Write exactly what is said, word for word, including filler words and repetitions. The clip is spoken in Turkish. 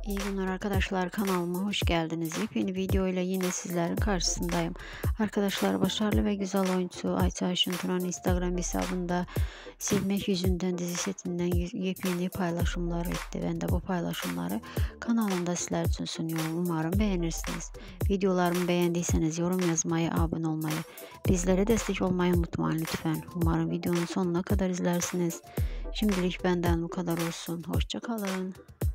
İyi günler arkadaşlar, kanalıma hoş geldiniz. Yepyeni video ile yine sizlerin karşısındayım. Arkadaşlar, başarılı ve güzel oyuncu Ayça Ayşin Turan Instagram hesabında silmek yüzünden dizi setinden yepyeni paylaşımlar etti. Ben de bu paylaşımları kanalımda sizler için sunuyorum. Umarım beğenirsiniz. Videolarımı beğendiyseniz yorum yazmayı, abone olmayı, bizlere destek olmayı unutmayın lütfen. Umarım videonun sonuna kadar izlersiniz. Şimdilik benden bu kadar olsun. Hoşça kalın.